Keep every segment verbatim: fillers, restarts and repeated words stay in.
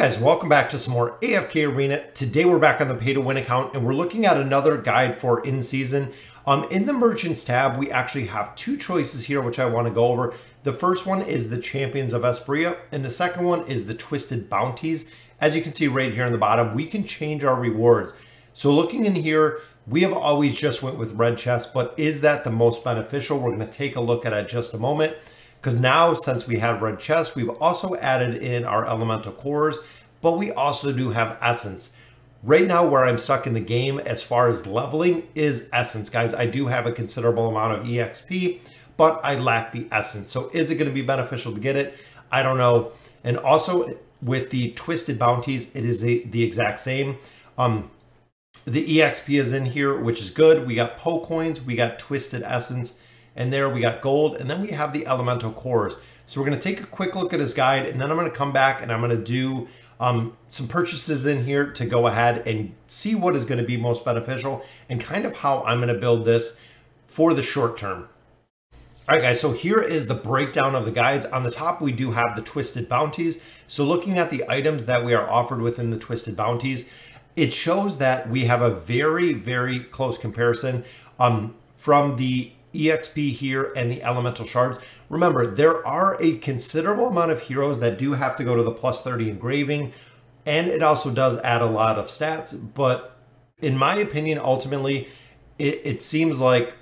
Guys, welcome back to some more A F K Arena. Today we're back on the pay to win account and we're looking at another guide for in season. Um, in the merchants tab, we actually have two choices here, which I want to go over. The first one is the Champions of Espria, and the second one is the Twisted Bounties. As you can see right here in the bottom, we can change our rewards. So looking in here, we have always just went with red chest, but is that the most beneficial? We're going to take a look at it in just a moment. Because now, since we have red chest, we've also added in our elemental cores, but we also do have essence. Right now, where I'm stuck in the game as far as leveling is essence, guys. I do have a considerable amount of E X P, but I lack the essence. So is it going to be beneficial to get it? I don't know. And also with the Twisted Bounties, it is a, the exact same. Um, the E X P is in here, which is good. We got Poe coins, we got Twisted Essence, and there we got gold, and then we have the elemental cores. So we're going to take a quick look at his guide, and then I'm going to come back and I'm going to do um, some purchases in here to go ahead and see what is going to be most beneficial and kind of how I'm going to build this for the short term. All right, guys, so here is the breakdown of the guides. On the top, we do have the Twisted Bounties. So looking at the items that we are offered within the Twisted Bounties, it shows that we have a very, very close comparison um, from the E X P here and the elemental shards. Remember, there are a considerable amount of heroes that do have to go to the plus thirty engraving, and it also does add a lot of stats. But in my opinion, ultimately, it, it seems like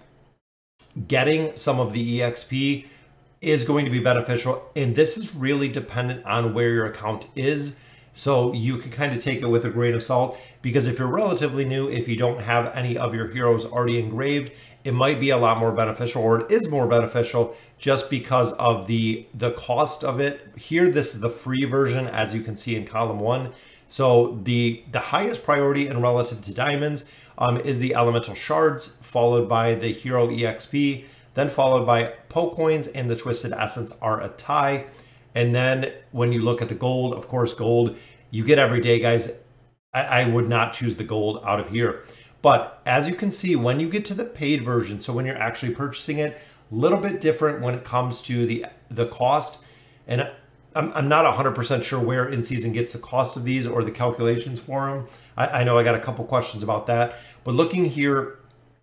getting some of the E X P is going to be beneficial. And this is really dependent on where your account is. So you can kind of take it with a grain of salt, because if you're relatively new, if you don't have any of your heroes already engraved, it might be a lot more beneficial, or it is more beneficial just because of the, the cost of it. Here, this is the free version, as you can see in column one. So the, the highest priority in relative to diamonds um, is the elemental shards, followed by the hero E X P, then followed by Poe coins, and the Twisted Essence are a tie. And then when you look at the gold, of course, gold, you get every day, guys. I, I would not choose the gold out of here. But as you can see, when you get to the paid version, so when you're actually purchasing it, a little bit different when it comes to the, the cost. And I'm, I'm not one hundred percent sure where in-season gets the cost of these or the calculations for them. I, I know I got a couple questions about that. But looking here,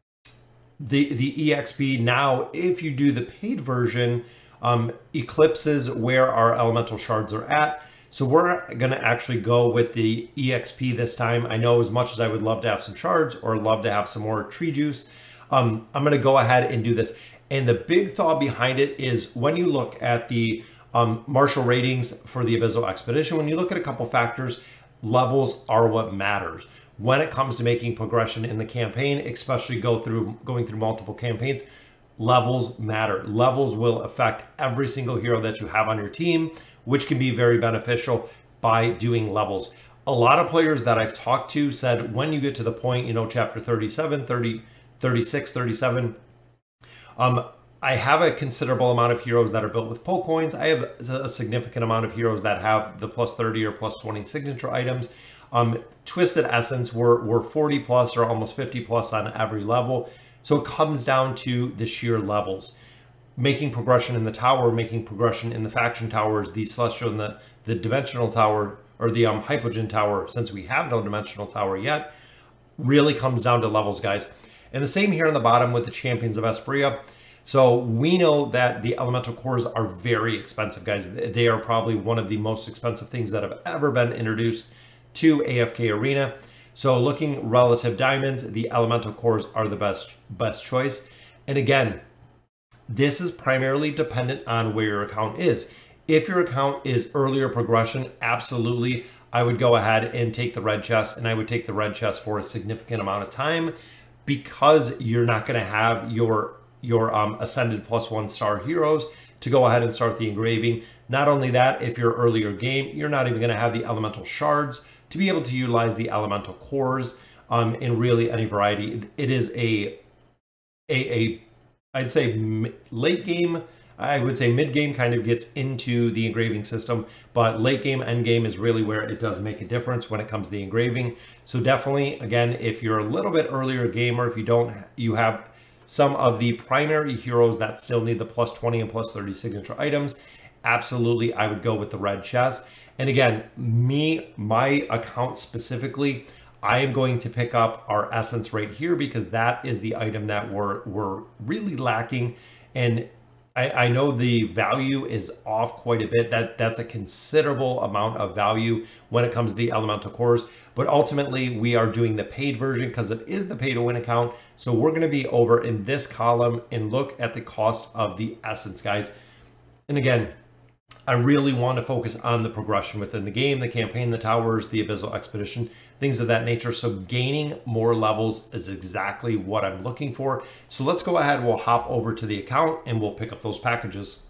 the, the E X P now, if you do the paid version, um, eclipses where our elemental shards are at. So we're going to actually go with the E X P this time. I know, as much as I would love to have some shards or love to have some more tree juice, um, I'm going to go ahead and do this. And the big thought behind it is when you look at the um, martial ratings for the Abyssal Expedition, when you look at a couple factors, levels are what matters. When it comes to making progression in the campaign, especially go through going through multiple campaigns, levels matter. Levels will affect every single hero that you have on your team, which can be very beneficial by doing levels. A lot of players that I've talked to said when you get to the point, you know, chapter thirty-seven, thirty, thirty-six, thirty-seven, um, I have a considerable amount of heroes that are built with Poe coins. I have a significant amount of heroes that have the plus thirty or plus twenty signature items. Um, Twisted Essence were, were forty plus or almost fifty plus on every level. So it comes down to the sheer levels. Making progression in the tower, making progression in the faction towers, the celestial and the, the dimensional tower, or the um, hypogean tower, since we have no dimensional tower yet, really comes down to levels, guys. And the same here on the bottom with the Champions of Espria. So we know that the elemental cores are very expensive, guys. They are probably one of the most expensive things that have ever been introduced to A F K Arena. So looking relative diamonds, the elemental cores are the best, best choice. And again, this is primarily dependent on where your account is. If your account is earlier progression, absolutely, I would go ahead and take the red chest, and I would take the red chest for a significant amount of time, because you're not going to have your, your um, ascended plus one star heroes to go ahead and start the engraving. Not only that, if you're earlier game, you're not even going to have the elemental shards to be able to utilize the elemental cores um, in really any variety. It is a, a, a I'd say late game, I would say mid game kind of gets into the engraving system, but late game, end game is really where it does make a difference when it comes to the engraving. So definitely, again, if you're a little bit earlier gamer, if you don't, you have some of the primary heroes that still need the plus twenty and plus thirty signature items, absolutely I would go with the red chest. And again, me, my account specifically, I am going to pick up our essence right here because that is the item that we're, we're really lacking. And I, I know the value is off quite a bit. That, that's a considerable amount of value when it comes to the elemental cores. But ultimately, we are doing the paid version because it is the pay to win account. So we're going to be over in this column and look at the cost of the essence, guys. And again, I really want to focus on the progression within the game, the campaign, the towers, the Abyssal Expedition, things of that nature. So gaining more levels is exactly what I'm looking for. So let's go ahead, we'll hop over to the account and we'll pick up those packages.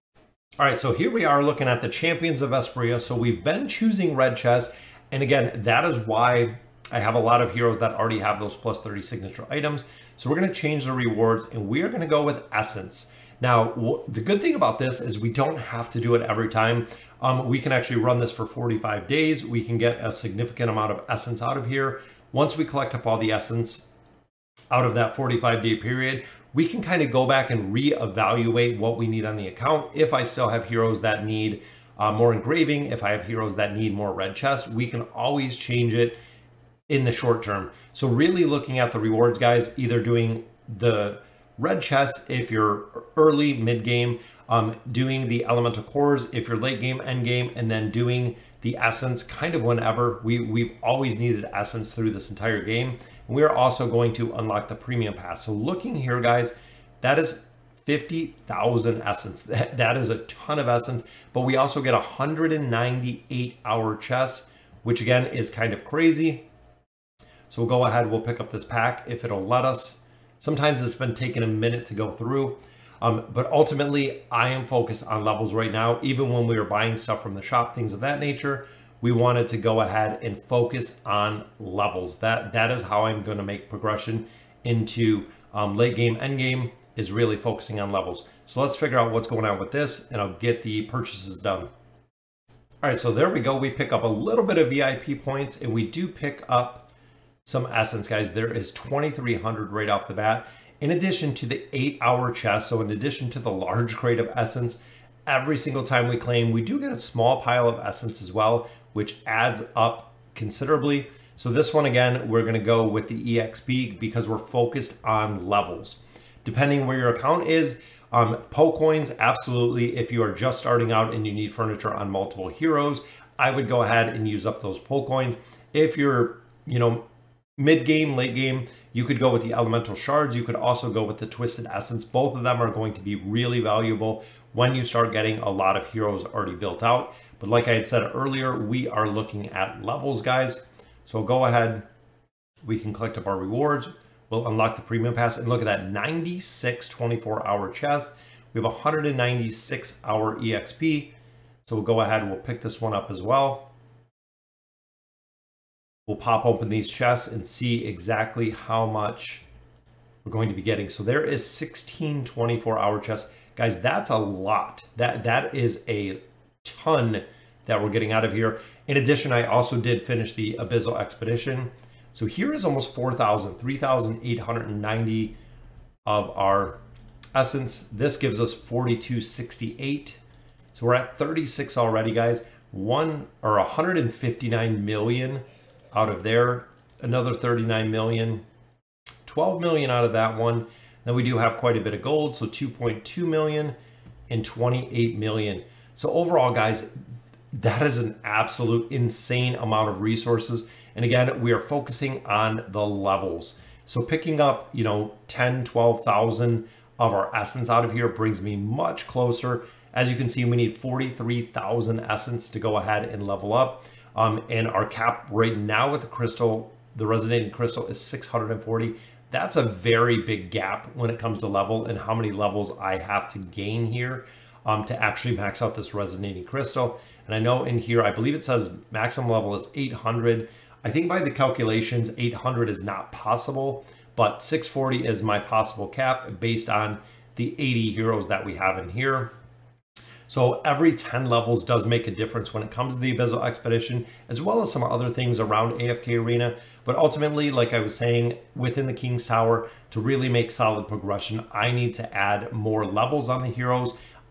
All right, so here we are looking at the Champions of Vesperia. So we've been choosing red chest. And again, that is why I have a lot of heroes that already have those plus thirty signature items. So we're going to change the rewards and we are going to go with Essence. Now, the good thing about this is we don't have to do it every time. Um, we can actually run this for forty-five days. We can get a significant amount of essence out of here. Once we collect up all the essence out of that forty-five day period, we can kind of go back and reevaluate what we need on the account. If I still have heroes that need uh, more engraving, if I have heroes that need more red chest, we can always change it in the short term. So really looking at the rewards, guys, either doing the red chest if you're early, mid game, um, doing the elemental cores if you're late game, end game, and then doing the essence kind of whenever. We, we've always needed essence through this entire game. And we are also going to unlock the premium pass. So looking here, guys, that is fifty thousand essence. That, that is a ton of essence, but we also get one hundred ninety-eight hour chests, which again is kind of crazy. So we'll go ahead, we'll pick up this pack if it'll let us. Sometimes it's been taking a minute to go through, um, but ultimately I am focused on levels right now. Even when we were buying stuff from the shop, things of that nature, we wanted to go ahead and focus on levels. That, that is how I'm going to make progression into um, late game, end game, is really focusing on levels. So let's figure out what's going on with this and I'll get the purchases done. All right, so there we go. We pick up a little bit of V I P points and we do pick up some essence, guys. There is twenty-three hundred right off the bat. In addition to the eight hour chest, so in addition to the large crate of essence, every single time we claim, we do get a small pile of essence as well, which adds up considerably. So this one, again, we're gonna go with the E X P because we're focused on levels. Depending where your account is, um, Poe coins, absolutely. If you are just starting out and you need furniture on multiple heroes, I would go ahead and use up those Poe coins. If you're, you know, mid game, late game, you could go with the elemental shards. You could also go with the twisted essence. Both of them are going to be really valuable when you start getting a lot of heroes already built out. But like I had said earlier, we are looking at levels, guys. So go ahead, we can collect up our rewards. We'll unlock the premium pass and look at that ninety-six twenty-four hour chest. We have one hundred ninety-six hour E X P. So we'll go ahead and we'll pick this one up as well. We'll pop open these chests and see exactly how much we're going to be getting. So there is sixteen twenty-four hour chests. Guys, that's a lot. That, that is a ton that we're getting out of here. In addition, I also did finish the Abyssal Expedition. So here is almost four thousand, three thousand eight hundred ninety of our essence. This gives us forty-two sixty-eight. So we're at thirty-six already, guys. One or one hundred fifty-nine million out of there, another thirty-nine million, twelve million out of that one. Then we do have quite a bit of gold, so two point two million and twenty-eight million. So overall, guys, that is an absolute insane amount of resources. And again, we are focusing on the levels. So picking up, you know, ten, twelve thousand of our essence out of here brings me much closer. As you can see, we need forty-three thousand essence to go ahead and level up. Um, and our cap right now with the crystal, the resonating crystal, is six hundred forty. That's a very big gap when it comes to level and how many levels I have to gain here um, to actually max out this resonating crystal. And I know in here, I believe it says maximum level is eight hundred. I think by the calculations, eight hundred is not possible, but six forty is my possible cap based on the eighty heroes that we have in here. So every ten levels does make a difference when it comes to the Abyssal Expedition, as well as some other things around A F K Arena. But ultimately, like I was saying, within the King's Tower, to really make solid progression, I need to add more levels on the heroes.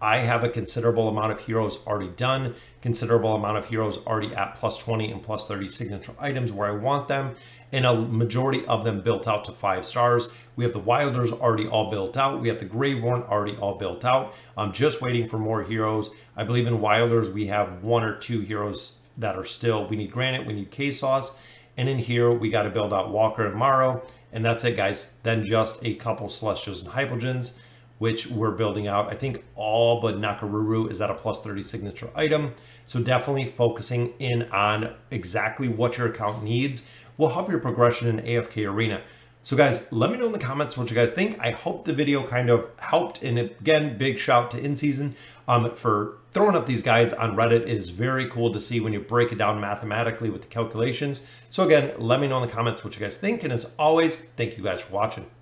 I have a considerable amount of heroes already done, considerable amount of heroes already at plus twenty and plus thirty signature items where I want them, and a majority of them built out to five stars. We have the Wilders already all built out. We have the Graveborn already all built out. I'm just waiting for more heroes. I believe in Wilders, we have one or two heroes that are still, we need Granite, we need K-Sauce. And in here, we got to build out Walker and Morrow. And that's it, guys. Then just a couple Celestials and Hypogens, which we're building out. I think all but Nakaruru is at a plus thirty signature item. So definitely focusing in on exactly what your account needs will help your progression in A F K Arena. So guys, let me know in the comments what you guys think. I hope the video kind of helped. And again, big shout to InSeason um, for throwing up these guides on Reddit. It is very cool to see when you break it down mathematically with the calculations. So again, let me know in the comments what you guys think. And as always, thank you guys for watching.